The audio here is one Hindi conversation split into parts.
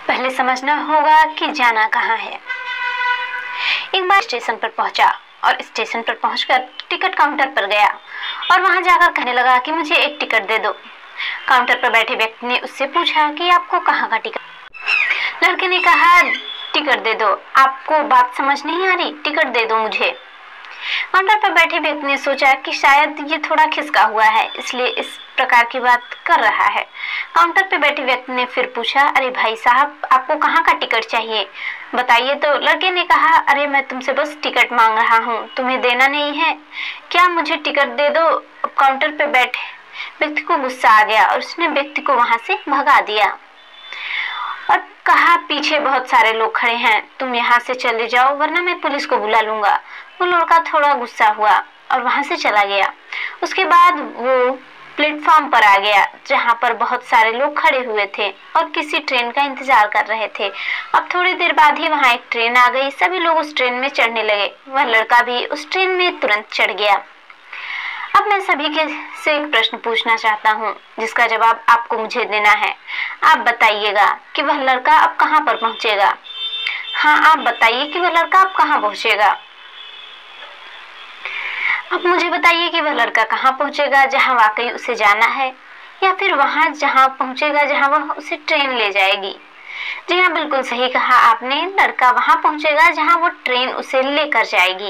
पहले समझना होगा कि जाना कहाँ है। एक बार स्टेशन पर पहुंचा और स्टेशन पर पहुंचकर टिकट काउंटर पर गया और वहां जाकर कहने लगा कि मुझे एक टिकट दे दो। काउंटर पर बैठे व्यक्ति ने उससे पूछा कि आपको कहाँ का टिकट। लड़के ने कहा टिकट दे दो। आपको बात समझ नहीं आ रही, टिकट दे दो मुझे। काउंटर पर बैठे व्यक्ति ने सोचा कि शायद ये थोड़ा खिसका हुआ है, इसलिए इस प्रकार की बात कर रहा है। काउंटर पर बैठे व्यक्ति ने फिर पूछा, अरे भाई साहब, आपको कहाँ का टिकट चाहिए, बताइए तो। लड़के ने कहा, अरे मैं तुमसे बस टिकट मांग रहा हूँ, तुम्हें देना नहीं है क्या, मुझे टिकट दे दो। काउंटर पर बैठे व्यक्ति को गुस्सा आ गया और उसने व्यक्ति को वहां से भगा दिया और कहा, पीछे बहुत सारे लोग खड़े हैं, तुम यहाँ से चले जाओ वरना मैं पुलिस को बुला लूंगा। वो लड़का थोड़ा गुस्सा हुआ और वहां से चला गया। उसके बाद वो प्लेटफॉर्म पर आ गया जहां पर बहुत सारे लोग खड़े हुए थे और किसी ट्रेन का इंतजार कर रहे थे। अब थोड़ी देर बाद ही वहां एक ट्रेन आ गई। सभी लोग उस ट्रेन में चढ़ने लगे। वह लड़का भी उस ट्रेन में तुरंत चढ़ गया। अब मैं सभी के से एक प्रश्न पूछना चाहता हूँ जिसका जवाब आपको मुझे देना है। आप बताइएगा कि वह लड़का अब कहाँ पर पहुँचेगा। हाँ, आप बताइए कि वह लड़का अब कहाँ पहुँचेगा। अब मुझे बताइए कि वह लड़का कहाँ पहुँचेगा जहाँ वाकई उसे जाना है, या फिर वहाँ जहाँ पहुँचेगा जहाँ वह उसे ट्रेन ले जाएगी। जी हाँ, बिल्कुल सही कहा आपने, लड़का वहाँ पहुँचेगा जहाँ वो ट्रेन उसे लेकर जाएगी।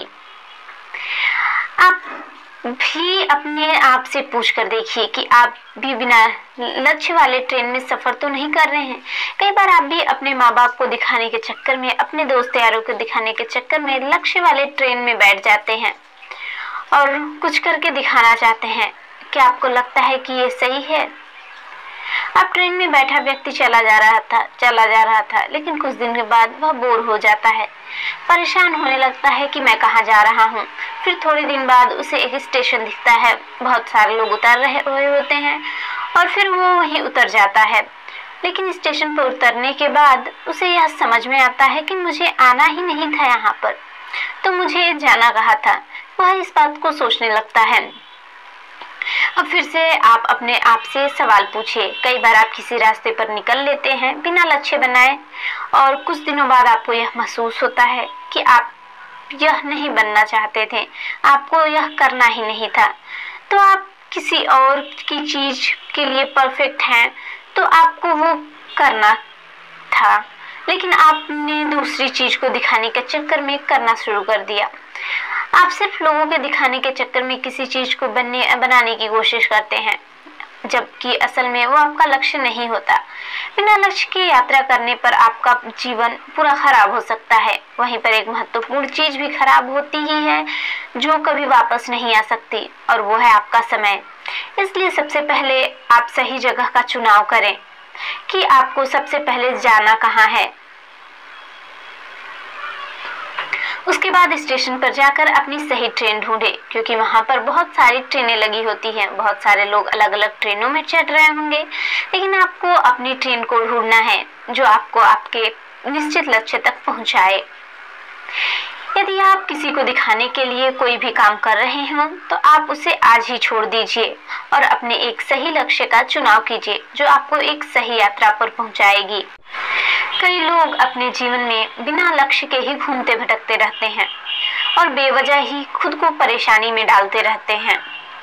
आप भी अपने आप से पूछ कर देखिए कि आप भी बिना लक्ष्य वाले ट्रेन में सफर तो नहीं कर रहे हैं। कई बार आप भी अपने माँ बाप को दिखाने के चक्कर में, अपने दोस्त यारों को दिखाने के चक्कर में लक्ष्य वाले ट्रेन में बैठ जाते हैं और कुछ करके दिखाना चाहते हैं। क्या आपको लगता है कि ये सही है? अब ट्रेन में बैठा व्यक्ति चला जा रहा था, लेकिन कुछ दिन के बाद वह बोर हो जाता है, परेशान होने लगता है कि मैं कहाँ जा रहा हूँ। फिर थोड़े दिन बाद उसे एक स्टेशन दिखता है, बहुत सारे लोग उतर रहे होते हैं और फिर वो वहीं उतर जाता है। लेकिन स्टेशन पर उतरने के बाद उसे यह समझ में आता है कि मुझे आना ही नहीं था यहाँ पर, तो मुझे जाना कहाँ था। वह इस बात को सोचने लगता है। अब फिर से आप अपने आप से सवाल पूछिए। कई बार आप किसी रास्ते पर निकल लेते हैं बिना लक्ष्य बनाए और कुछ दिनों बाद आपको यह महसूस होता है कि आप यह नहीं बनना चाहते थे, आपको यह करना ही नहीं था। तो आप किसी और की चीज के लिए परफेक्ट हैं, तो आपको वो करना था, लेकिन आपने दूसरी चीज को दिखाने के चक्कर में करना शुरू कर दिया। आप सिर्फ लोगों के दिखाने के चक्कर में किसी चीज को बनाने की कोशिश करते हैं, जबकि असल में वो आपका लक्ष्य नहीं होता। बिना लक्ष्य की यात्रा करने पर आपका जीवन पूरा खराब हो सकता है। वहीं पर एक महत्वपूर्ण चीज भी खराब होती ही है जो कभी वापस नहीं आ सकती, और वो है आपका समय। इसलिए सबसे पहले आप सही जगह का चुनाव करें कि आपको सबसे पहले जाना कहाँ है। उसके बाद स्टेशन पर जाकर अपनी सही ट्रेन ढूंढे, क्योंकि वहां पर बहुत सारी ट्रेनें लगी होती हैं, बहुत सारे लोग अलग अलग ट्रेनों में चढ़ रहे होंगे, लेकिन आपको अपनी ट्रेन को ढूंढना है जो आपको आपके निश्चित लक्ष्य तक पहुंचाए। यदि आप किसी को दिखाने के लिए कोई भी काम कर रहे हो तो आप उसे आज ही छोड़ दीजिए और अपने एक सही लक्ष्य का चुनाव कीजिए जो आपको एक सही यात्रा पर पहुंचाएगी। कई लोग अपने जीवन में बिना लक्ष्य के ही घूमते भटकते रहते हैं और बेवजह ही खुद को परेशानी में डालते रहते हैं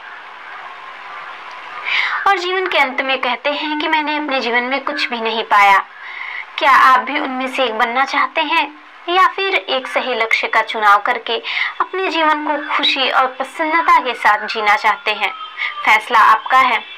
और जीवन के अंत में कहते हैं कि मैंने अपने जीवन में कुछ भी नहीं पाया। क्या आप भी उनमें से एक बनना चाहते हैं, या फिर एक सही लक्ष्य का चुनाव करके अपने जीवन को खुशी और प्रसन्नता के साथ जीना चाहते हैं? फैसला आपका है।